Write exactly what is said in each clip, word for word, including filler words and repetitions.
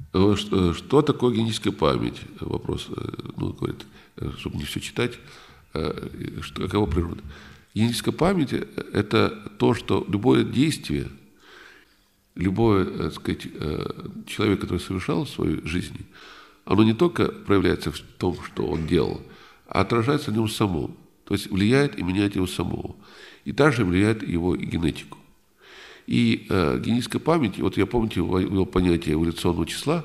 Э, Что, что такое генетическая память? Вопрос, э, ну, говорит, э, чтобы не все читать, э, что, какова природа. Генетическая память – это то, что любое действие, любой, так сказать, э, человек, который совершал в своей жизни, оно не только проявляется в том, что он делал, а отражается в нем самом. То есть влияет и меняет его самого. И также влияет его и генетику. И э, генетическая память, вот я, помните, ввел понятие эволюционного числа.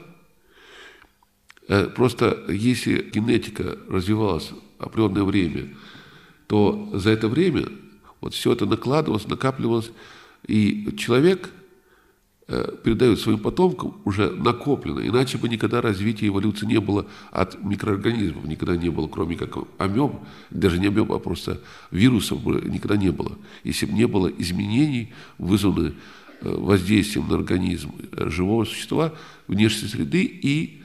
Э, просто если генетика развивалась определенное время, то за это время вот все это накладывалось, накапливалось, и человек э, передает своим потомкам уже накоплено. Иначе бы никогда развития эволюции не было от микроорганизмов, никогда не было, кроме как амеб, даже не амеб, а просто вирусов бы никогда не было. Если бы не было изменений, вызванных воздействием на организм живого существа, внешней среды и,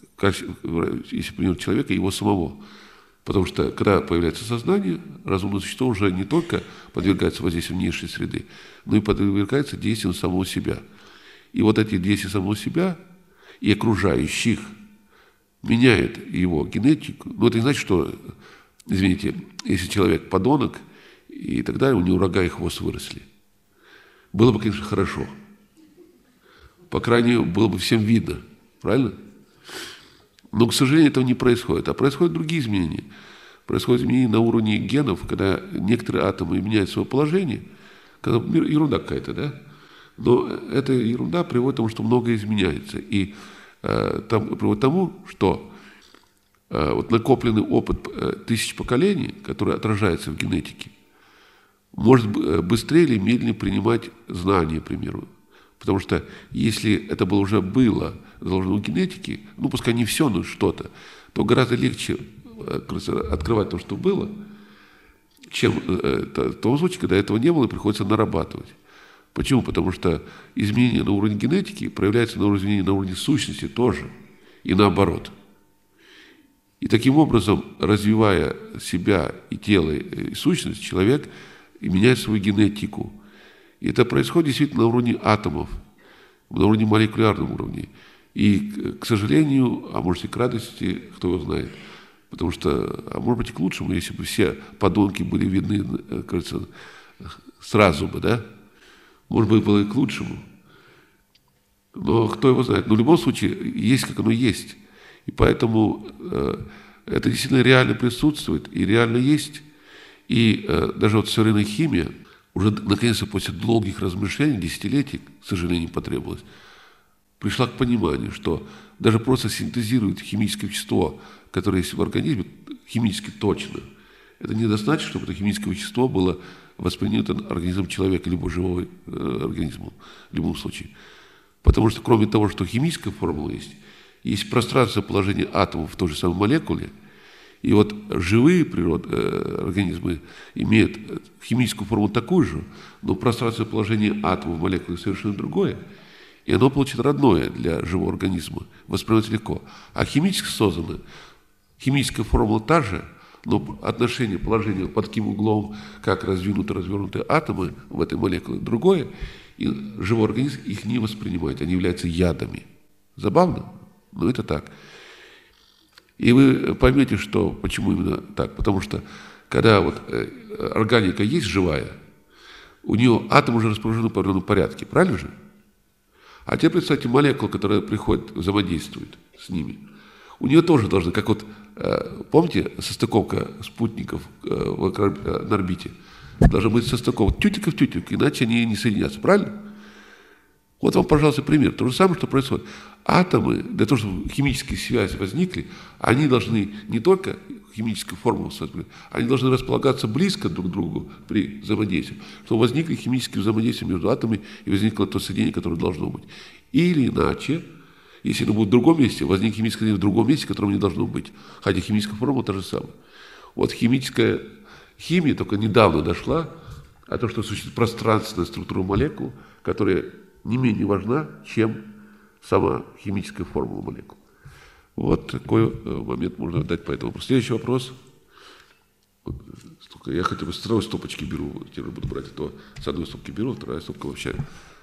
если пример человека, его самого. Потому что, когда появляется сознание, разумное существо уже не только подвергается воздействию внешней среды, но и подвергается действиям самого себя. И вот эти действия самого себя и окружающих меняют его генетику. Но это не значит, что, извините, если человек подонок, и тогда у него рога и хвост выросли. Было бы, конечно, хорошо. По крайней мере, было бы всем видно. Правильно? Но, к сожалению, этого не происходит. А происходят другие изменения. Происходят изменения на уровне генов, когда некоторые атомы меняют свое положение. Когда ерунда какая-то, да? Но эта ерунда приводит к тому, что многое изменяется. И э, там, приводит к тому, что э, вот накопленный опыт э, тысяч поколений, который отражается в генетике, может быстрее или медленнее принимать знания, к примеру. Потому что если это было уже было заложено в генетике, ну, пускай не все, но что-то, то гораздо легче открывать то, что было, чем в том случае, когда этого не было, и приходится нарабатывать. Почему? Потому что изменения на уровне генетики проявляются на уровне, на уровне сущности тоже, и наоборот. И таким образом, развивая себя и тело, и сущность, человек и меняет свою генетику. И это происходит действительно на уровне атомов, на уровне молекулярном уровне. И, к сожалению, а может и к радости, кто его знает, потому что, а может быть и к лучшему, если бы все подонки были видны, кажется, сразу бы, да? Может быть, было и к лучшему. Но кто его знает. Но в любом случае, есть как оно есть. И поэтому э, это действительно реально присутствует и реально есть. И э, даже вот современная химия, уже наконец-то после долгих размышлений, десятилетий, к сожалению, потребовалось, пришла к пониманию, что даже просто синтезирует химическое вещество, которое есть в организме, химически точно, это не достаточно, чтобы это химическое вещество было воспринято организмом человека, либо живого э, организма, в любом случае. Потому что кроме того, что химическая формула есть, есть пространственное положение атомов в той же самой молекуле. И вот живые природ, э, организмы имеют химическую формулу такую же, но пространственное положение атомов в молекуле совершенно другое. И оно получит родное для живого организма. Воспринимать легко. А химически создано, химическая формула та же, но отношение, положение под таким углом, как раздвинуты, развернуты атомы в этой молекуле, другое. И живой организм их не воспринимает. Они являются ядами. Забавно? Но это так. И вы поймете, что, почему именно так. Потому что, когда вот органика есть живая, у нее атом уже расположен в определенном порядке. Правильно же? А теперь представьте молекулу, которая приходит, взаимодействует с ними. У нее тоже должны, как вот, помните, состыковка спутников на орбите? Должна быть состыковка тютика в тютик, иначе они не соединятся. Правильно? Вот вам, пожалуйста, пример. То же самое, что происходит. Атомы, для того, чтобы химические связи возникли, они должны не только химическую формулу создать, они должны располагаться близко друг к другу при взаимодействии, чтобы возникли химические взаимодействия между атомами и возникло то соединение, которое должно быть. Или иначе, если оно будет в другом месте, возникнет химическое соединение в другом месте, которого не должно быть. Хотя химическая формула та же самая. Вот химическая химия только недавно дошла, а то, что существует пространственная структура молекул, которая не менее важна, чем сама химическая формула молекул. Вот такой момент можно дать по этому вопросу. Следующий вопрос. Я хотя бы с второй стопочки беру, теперь буду брать, а то с одной стопки беру, вторая стопка вообще